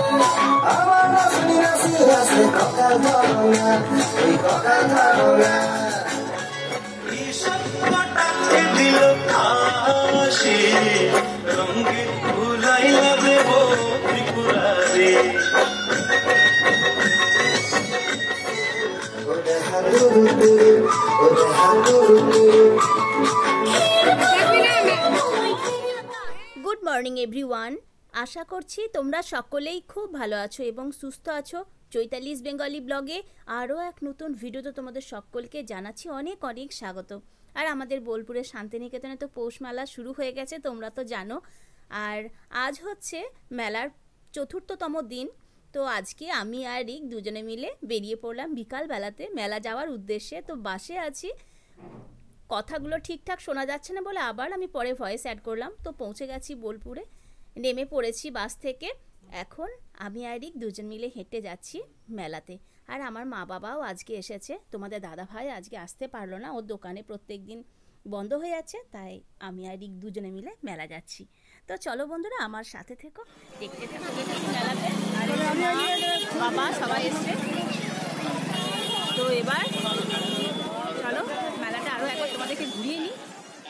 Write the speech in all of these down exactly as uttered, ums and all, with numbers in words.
Good morning everyone, আশা করছি তোমরা সকলেই খুব ভালো আছো এবং সুস্থ আছো। চৈতালিস বেঙ্গলি ব্লগে আরও এক নতুন ভিডিওতে তোমাদের সকলকে জানাচ্ছি অনেক অনেক স্বাগত। আর আমাদের বোলপুরের শান্তিনিকেতনে তো পৌষ মেলা শুরু হয়ে গেছে, তোমরা তো জানো। আর আজ হচ্ছে মেলার চতুর্থতম দিন। তো আজকে আমি আর রিক দুজনে মিলে বেরিয়ে পড়লাম বিকালবেলাতে মেলা যাওয়ার উদ্দেশ্যে। তো বাসে আছি, কথাগুলো ঠিকঠাক শোনা যাচ্ছে না বলে আবার আমি পরে ভয়েস অ্যাড করলাম। তো পৌঁছে গেছি বোলপুরে, নেমে পড়েছি বাস থেকে। এখন আমি আর রিক দুজন মিলে হেঁটে যাচ্ছি মেলাতে। আর আমার মা বাবাও আজকে এসেছে, তোমাদের দাদা ভাই আজকে আসতে পারলো না, ওর দোকানে প্রত্যেক দিন বন্ধ হয়ে যাচ্ছে, তাই আমি আর রিক দুজনে মিলে মেলা যাচ্ছি। তো চলো বন্ধুরা, আমার সাথে থেকো, দেখতে থাকো মেলাতে। আর বাবা সবাই এসছে, তো এবার চলো মেলাটা আরও একবার তোমাদেরকে ঘুরিয়ে নিই।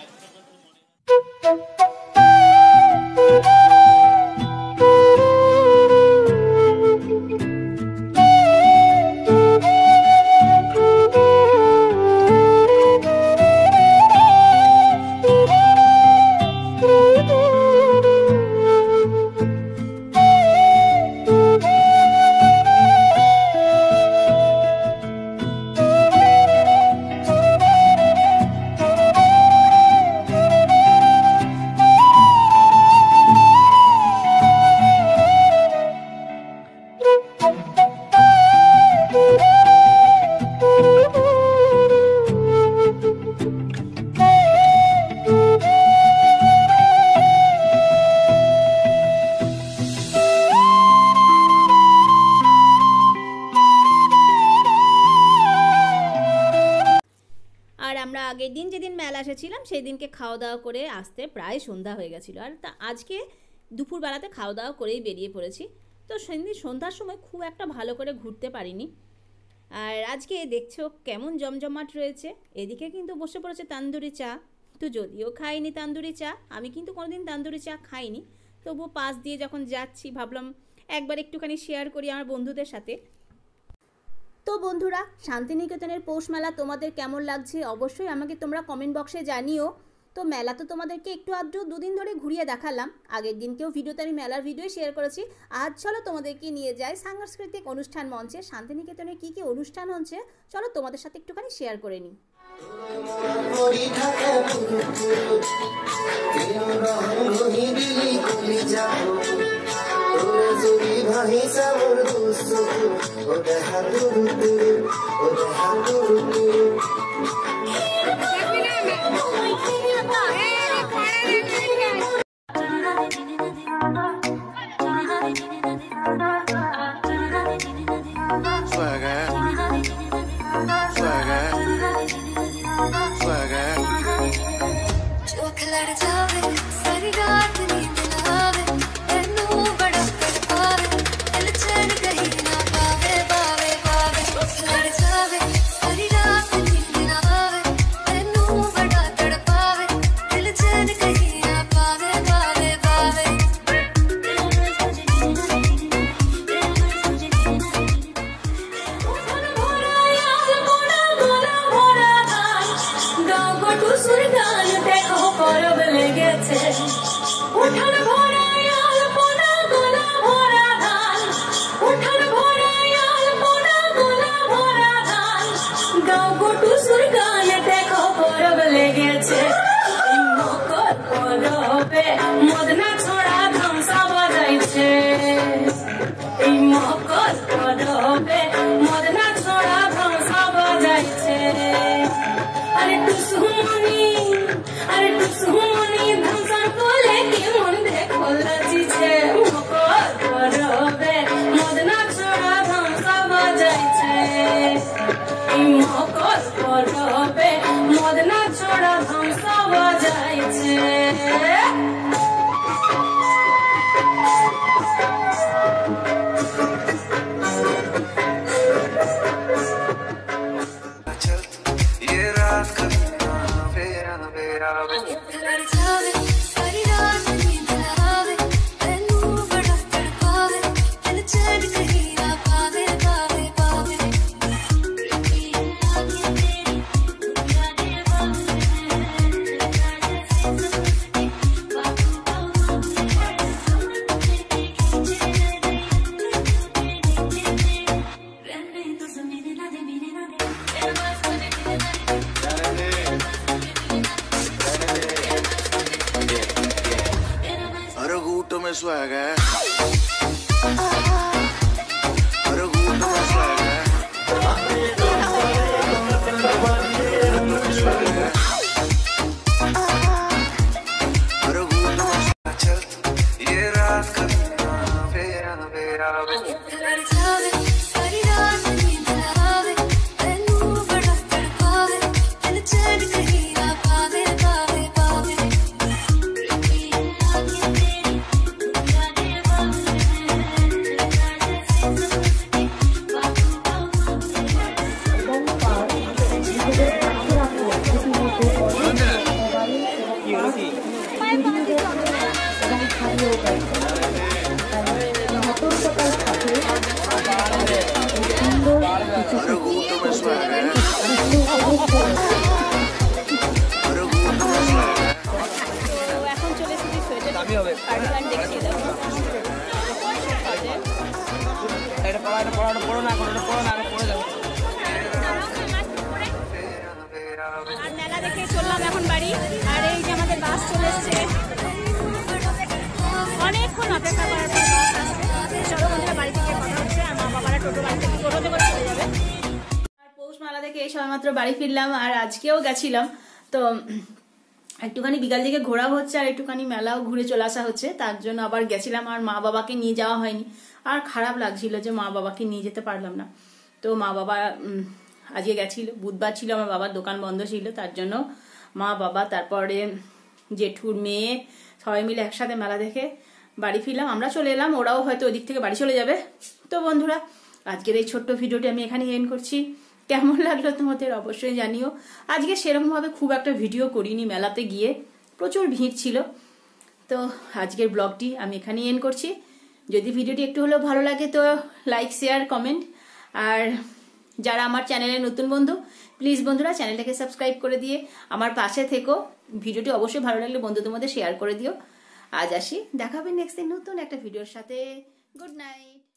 আর আমরা আগের দিন যেদিন মেলা এসেছিলাম সেই দিনকে খাওয়া দাওয়া করে আসতে প্রায় সন্ধ্যা হয়ে গেছিলো। আর তা আজকে দুপুরবেলাতে খাওয়া দাওয়া করেই বেরিয়ে পড়েছি। তো সেদিন সন্ধ্যার সময় খুব একটা ভালো করে ঘুরতে পারিনি। আর আজকে দেখছো কেমন জমজমাট রয়েছে। এদিকে কিন্তু বসে পড়েছে তান্দুরি চা। তো যদিও খাইনি তান্দুরি চা, আমি কিন্তু কোনোদিন তান্দুরি চা খাইনি, তবুও পাশ দিয়ে যখন যাচ্ছি ভাবলাম একবার একটুখানি শেয়ার করি আমার বন্ধুদের সাথে। তো বন্ধুরা, শান্তিনিকেতনের পৌষ মেলা তোমাদের কেমন লাগছে অবশ্যই আমাকে তোমরা কমেন্ট বক্সে জানিও। তো মেলা তো তোমাদেরকে একটু আধটু দুদিন ধরে ঘুরিয়ে দেখালাম, আগের দিনকেও ভিডিওতে আমি মেলার ভিডিও শেয়ার করেছি। আজ চলো তোমাদেরকে নিয়ে যাই সাংস্কৃতিক অনুষ্ঠান মঞ্চে। শান্তিনিকেতনে কী কী অনুষ্ঠান হচ্ছে চলো তোমাদের সাথে একটুখানি শেয়ার করে নিই। Sorry, swag है अरे गुट में swag है अरे गुट में चल ये रात करना फेरा फेरा सारी रात नींद ना आवे तैनू बड़ा तड़पावे दिल चैन कहीं ना पावे पावे पावे এখন চলে এসেছি সোয়েটার কার্ডিগান দেখিয়ে দেবো। আর মেলা দেখে চললাম এখন বাড়ি। আর এই যে আমাদের বাস চলে এসছে, অনেকক্ষণ অপেক্ষা করার পর বাস আসছে। চলো বন্ধুরা বাড়ি থেকে কথা হচ্ছে। আর মা বাবারা টোটো বাড়ি থেকে টোটোতে করে চলে যাবে। আর পৌষ মেলা থেকে এই সবেমাত্র বাড়ি ফিরলাম। আর আজকেও গেছিলাম, তো একটুখানি বিকাল দিকে ঘোরা হচ্ছে আর একটুখানি মেলাও ঘুরে চলে আসা হচ্ছে, তার জন্য আবার গেছিলাম। আর মা বাবাকে নিয়ে যাওয়া হয়নি, আর খারাপ লাগছিল যে মা বাবাকে নিয়ে যেতে পারলাম না। তো মা বাবা আজকে গেছিল, বুধবার ছিল, আমার বাবার দোকান বন্ধ ছিল, তার জন্য মা বাবা তারপরে জেঠুর মেয়ে সবাই মিলে একসাথে মেলা দেখে বাড়ি ফিরলাম। আমরা চলে এলাম, ওরাও হয়তো ওদিক থেকে বাড়ি চলে যাবে। তো বন্ধুরা আজকের এই ছোট্ট ভিডিওটি আমি এখানে এন্ড করছি। কেমন লাগলো তোমাদের অবশ্যই জানিও। আজকে সেরকমভাবে খুব একটা ভিডিও করিনি, মেলাতে গিয়ে প্রচুর ভিড় ছিল। তো আজকের ব্লগটি আমি এখানেই এন্ড করছি। যদি ভিডিওটি একটু হলেও ভালো লাগে তো লাইক শেয়ার কমেন্ট। আর যারা আমার চ্যানেলে নতুন বন্ধু, প্লিজ বন্ধুরা চ্যানেলটাকে সাবস্ক্রাইব করে দিয়ে আমার পাশে থেকো। ভিডিওটি অবশ্যই ভালো লাগলে বন্ধুদের মধ্যে শেয়ার করে দিও। আজ আসি, দেখা হবে নেক্সট দিন নতুন একটা ভিডিওর সাথে। Good night.